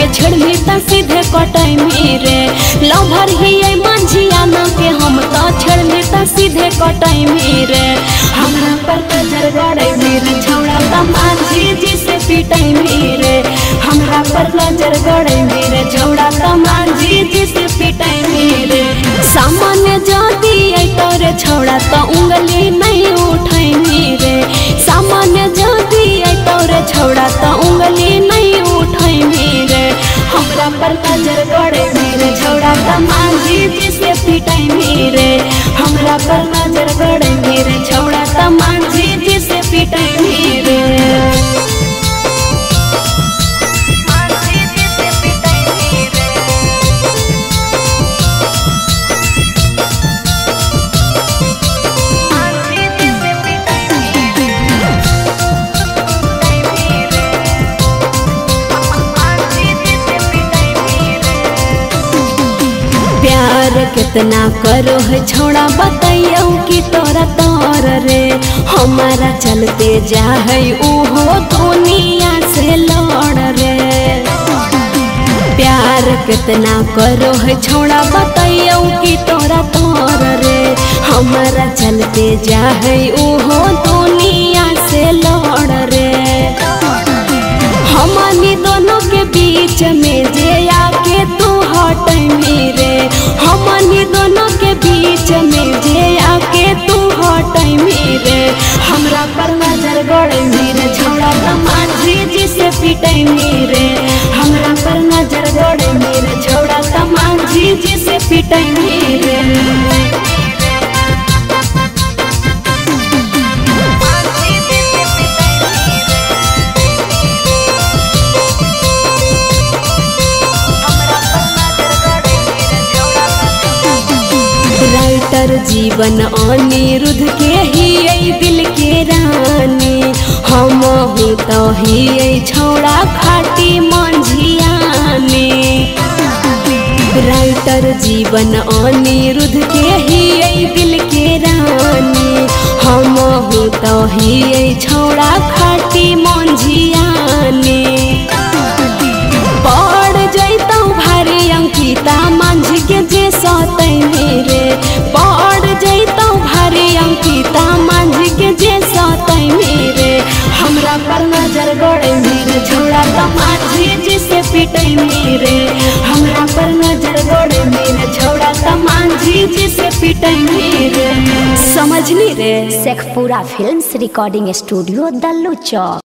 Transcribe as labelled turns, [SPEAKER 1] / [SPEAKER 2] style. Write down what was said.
[SPEAKER 1] छेड़मी त सीधे कटाई मेरे लभर ही मंझिया ना के हम तो छेड़मी त सीधे कटाई मेरे हमरा पर नजर गड़े मेरे छौड़ा त माझी जी से पिटाई मेरे हमरा पर नजर गड़े मेरे छौड़ा त माझी जी से पिटाई मेरे सामान्य जाति तोरे छौड़ा तो उंगली नहीं उठाई मेरे सामान्य जाति तोरे छौड़ा तो उंगली नहीं उठाई मेरे हमरा पर नजर गड़े मेरे छौड़ा तो माझी जी से पिटाई मेरे हमरा पर नजर गड़े मेरे छौड़ा तो माझी जी से पिटाई मेरे प्यार कितना करो है छौड़ा बताइयो कि तोरा तोर रे हमारा चलते जा है ओहो दुनिया से लड़ रे प्यार कितना करो है छौड़ा बताइयो कि तोरा तोर रे हमारा चलते जा है ओहो दुनिया से लड़ रे हमनी दोनों के बीच में जे आके तू हट मेरे हमनी दोनों के बीच में जे आके तू हट मेरे हमरा पर नजर गड़े मेरे छौड़ा त माझी जी से पिटाई मेरे हमरा पर नजर गड़े मेरे छौड़ा त माझी जी से पिटाई मेरे राइटर जीवन अनिरुद्ध के ही दिल के रानी हम हूँ तो ही छौड़ा खाटी मंझियानी राइटर जीवन अनिरुद्ध के ही दिल के रानी हम हूँ तो ही छौड़ा खाटी मंझियानी पड़ जैतौ भारी अंकिता मंझ के जे सतै मेरे पड़ जैतौ भारी अंकिता मंझ के जे सतै मेरे हमरा पर नजर गड़े मेरे छौड़ा त माझी जी से पिटाई मेरे हमरा पर नजर गड़े मेरे छौड़ा त माझी जी से पिटाई मेरे समझली रे।
[SPEAKER 2] Shekhpura films recording studio Dallu चौक।